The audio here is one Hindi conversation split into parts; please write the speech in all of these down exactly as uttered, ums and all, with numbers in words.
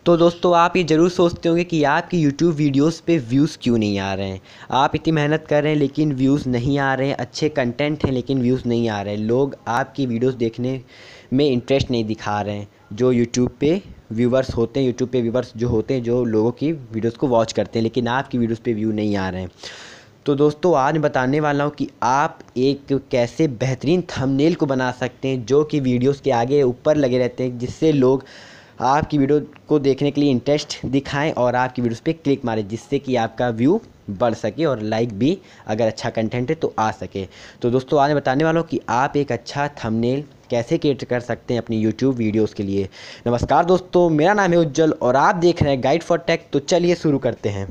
तो दोस्तों आप ये ज़रूर सोचते होंगे कि आपकी यूट्यूब वीडियोस पे व्यूज़ क्यों नहीं आ रहे हैं। आप इतनी मेहनत कर रहे हैं लेकिन व्यूज़ नहीं आ रहे हैं, अच्छे कंटेंट हैं लेकिन व्यूज़ नहीं आ रहे हैं, लोग आपकी वीडियोस देखने में इंटरेस्ट नहीं दिखा रहे हैं। जो यूट्यूब पे व्यूवर्स होते हैं, यूट्यूब पे व्यूवर्स जो होते हैं, जो लोगों की वीडियोज़ को वॉच करते हैं, लेकिन आपकी वीडियोज़ पे व्यू नहीं आ रहे हैं। तो दोस्तों आज मैं बताने वाला हूँ कि आप एक कैसे बेहतरीन थंबनेल को बना सकते हैं जो कि वीडियोस के आगे ऊपर लगे रहते हैं, जिससे लोग आपकी वीडियो को देखने के लिए इंटरेस्ट दिखाएं और आपकी वीडियोस पे क्लिक मारें, जिससे कि आपका व्यू बढ़ सके और लाइक भी अगर अच्छा कंटेंट है तो आ सके। तो दोस्तों आज मैं बताने वाला हूँ कि आप एक अच्छा थंबनेल कैसे क्रिएट कर सकते हैं अपनी यूट्यूब वीडियोस के लिए। नमस्कार दोस्तों, मेरा नाम है उज्जवल और आप देख रहे हैं गाइड फॉर टेक। तो चलिए शुरू करते हैं।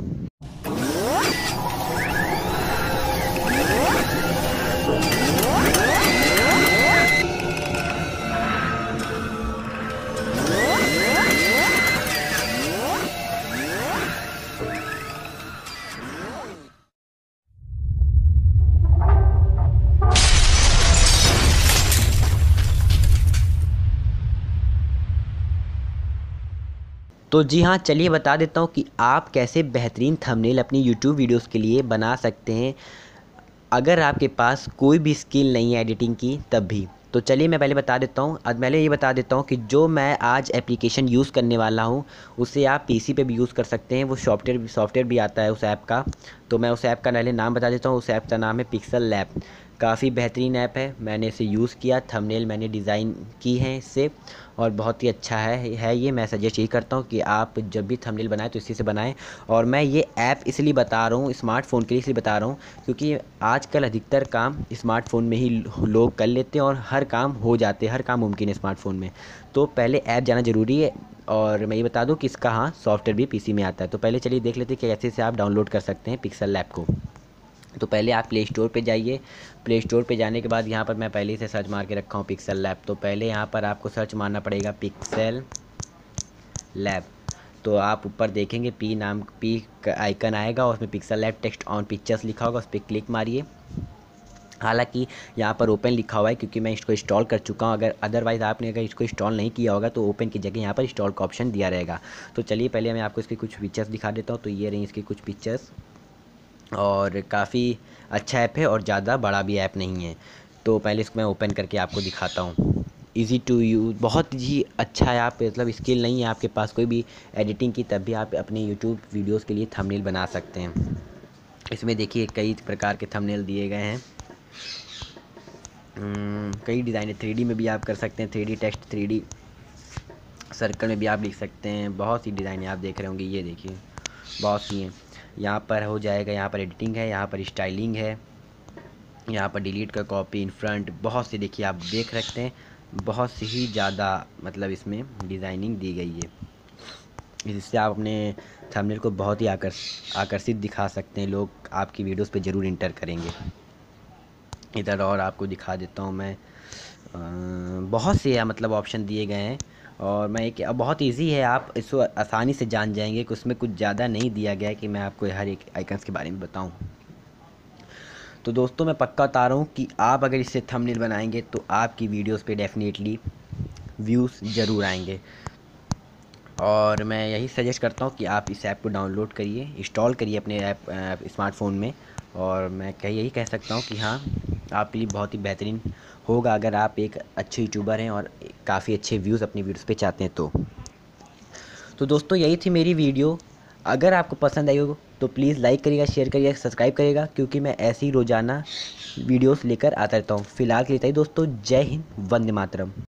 तो जी हाँ, चलिए बता देता हूँ कि आप कैसे बेहतरीन थंबनेल अपनी यूट्यूब वीडियोस के लिए बना सकते हैं अगर आपके पास कोई भी स्किल नहीं है एडिटिंग की तब भी। तो चलिए मैं पहले बता देता हूँ आज पहले ये बता देता हूँ कि जो मैं आज एप्लीकेशन यूज़ करने वाला हूँ उसे आप पीसी पे भी यूज़ कर सकते हैं। वो सॉफ्टवेयर सॉफ्टवेयर भी आता है उस ऐप का। तो मैं उस ऐप का पहले नाम बता देता हूँ। उस ऐप का नाम है पिक्सल लैब। काफ़ी बेहतरीन ऐप है, मैंने इसे यूज़ किया, थंबनेल मैंने डिज़ाइन की है इससे और बहुत ही अच्छा है है ये। मैं सजेस्ट यही करता हूँ कि आप जब भी थंबनेल बनाएं तो इसी से बनाएं। और मैं ये ऐप इसलिए बता रहा हूँ, स्मार्टफ़ोन के लिए इसलिए बता रहा हूँ क्योंकि आजकल अधिकतर काम स्मार्टफ़ोन में ही लोग कर लेते हैं और हर काम हो जाते हैं, हर काम मुमकिन है स्मार्टफ़ोन में। तो पहले ऐप जाना ज़रूरी है। और मैं ये बता दूँ कि इसका हाँ सॉफ्टवेयर भी पीसी में आता है। तो पहले चलिए देख लेते हैं कि कैसे से आप डाउनलोड कर सकते हैं पिक्सल लैब को। तो पहले आप प्ले स्टोर पे जाइए। प्ले स्टोर पे जाने के बाद यहाँ पर मैं पहले से सर्च मार के रखा हूँ पिक्सल लैब। तो पहले यहाँ पर आपको सर्च मारना पड़ेगा पिक्सल लैब। तो आप ऊपर देखेंगे पी नाम पी का आइकन आएगा और उसमें Pixel Lab text on pictures लिखा होगा, उस पर क्लिक मारिए। हालांकि यहाँ पर ओपन लिखा हुआ है क्योंकि मैं इसको इंस्टॉल कर चुका हूँ। अगर अदरवाइज़ आपने अगर इसको इंस्टॉल नहीं किया होगा तो ओपन की जगह यहाँ पर इंस्टॉल का ऑप्शन दिया रहेगा। तो चलिए पहले मैं आपको इसके कुछ फीचर्स दिखा देता हूँ। तो ये रही इसकी कुछ पिक्चर्स और काफ़ी अच्छा ऐप है और ज़्यादा बड़ा भी ऐप नहीं है। तो पहले इसको मैं ओपन करके आपको दिखाता हूँ। इजी टू यूज़, बहुत ही अच्छा है। आप मतलब स्किल नहीं है आपके पास कोई भी एडिटिंग की तब भी आप अपने यूट्यूब वीडियोस के लिए थंबनेल बना सकते हैं। इसमें देखिए कई प्रकार के थंबनेल दिए गए हैं, कई डिज़ाइन है। थ्री डी में भी आप कर सकते हैं, three D text, three D circle में भी आप लिख सकते हैं। बहुत सी डिज़ाइन है, आप देख रहे होंगे, ये देखिए बहुत सी हैं। यहाँ पर हो जाएगा, यहाँ पर एडिटिंग है, यहाँ पर स्टाइलिंग है, यहाँ पर डिलीट का कॉपी इन फ्रंट, बहुत सी देखिए आप देख सकते हैं, बहुत सी ही ज़्यादा मतलब इसमें डिज़ाइनिंग दी गई है। इससे आप अपने थंबनेल को बहुत ही आकर्ष आकर्षित दिखा सकते हैं। लोग आपकी वीडियोस पे ज़रूर इंटर करेंगे। इधर और आपको दिखा देता हूँ मैं, आ, बहुत से मतलब ऑप्शन दिए गए हैं और मैं एक बहुत इजी है, आप इसको आसानी से जान जाएंगे कि उसमें कुछ ज़्यादा नहीं दिया गया है कि मैं आपको हर एक आइकन्स के बारे में बताऊं। तो दोस्तों मैं पक्का बता रहा हूँ कि आप अगर इससे थंबनेल बनाएंगे तो आपकी वीडियोस पे डेफिनेटली व्यूज़ ज़रूर आएंगे। और मैं यही सजेस्ट करता हूँ कि आप इस ऐप को डाउनलोड करिए, इंस्टॉल करिए अपने ऐप स्मार्टफ़ोन में। और मैं कह यही कह सकता हूँ कि हाँ आपके लिए बहुत ही बेहतरीन होगा अगर आप एक अच्छे यूट्यूबर हैं और काफ़ी अच्छे व्यूज़ अपनी वीडियोस पे चाहते हैं तो। तो दोस्तों यही थी मेरी वीडियो। अगर आपको पसंद आई हो तो प्लीज़ लाइक करिएगा, शेयर करिएगा, सब्सक्राइब करिएगा, क्योंकि मैं ऐसी रोज़ाना वीडियोस लेकर आता रहता हूँ। फिलहाल के लिए दोस्तों जय हिंद, वंदे मातरम।